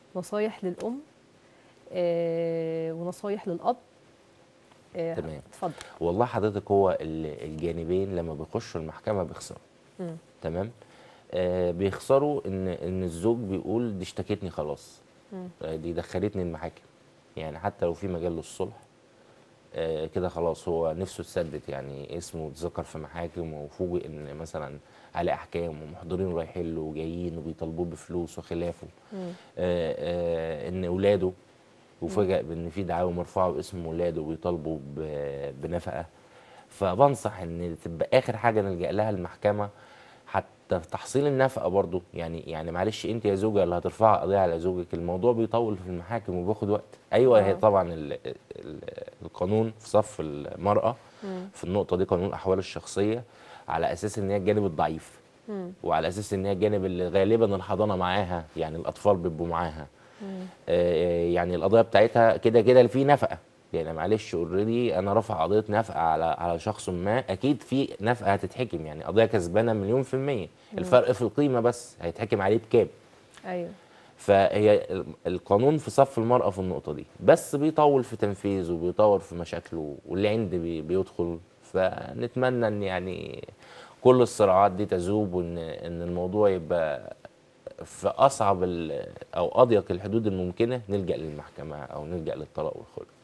نصايح للأم ونصايح للأب. تمام. اتفضل. والله حضرتك هو الجانبين لما بيخشوا المحكمة بيخسروا. مم. تمام. بيخسروا ان الزوج بيقول دي اشتكتني خلاص، مم. دي دخلتني المحاكم. يعني حتى لو في مجال للصلح، كده خلاص هو نفسه اتسدت، يعني اسمه اتذكر في محاكم وفوجئ ان مثلا عليه احكام ومحضرين رايحين له وجايين وبيطالبوه بفلوس وخلافه. مم. ان اولاده، مم. وفجأ بان في دعاوى مرفوعه باسم ولاده وبيطالبوا بنفقه. فبنصح ان تبقى اخر حاجه نلجأ لها المحكمه، حتى في تحصيل النفقه برضو. يعني معلش انت يا زوجه اللي هترفعي قضيه على زوجك، الموضوع بيطول في المحاكم وبياخد وقت. ايوه، هي اه. طبعا القانون في صف المراه مم. في النقطه دي، قانون الاحوال الشخصيه، على اساس ان هي الجانب الضعيف، مم. وعلى اساس ان هي الجانب اللي غالبا الحضانه معاها، يعني الاطفال بيبقوا معاها. مم. يعني القضيه بتاعتها كده كده في نفقه. يعني معلش اوريدي انا رافع قضيه نفقه على شخص ما، اكيد في نفقه هتتحكم. يعني قضيه كسبانه مليون في الميه، مم. الفرق في القيمه بس هيتحكم عليه بكام. ايوه. فهي القانون في صف المرأة في النقطة دي، بس بيطول في تنفيذه وبيطول في مشاكله، واللي عند بيدخل. فنتمنى ان يعني كل الصراعات دي تذوب، وان الموضوع يبقى في اصعب او اضيق الحدود الممكنة، نلجأ للمحكمة او نلجأ للطلاق والخلع.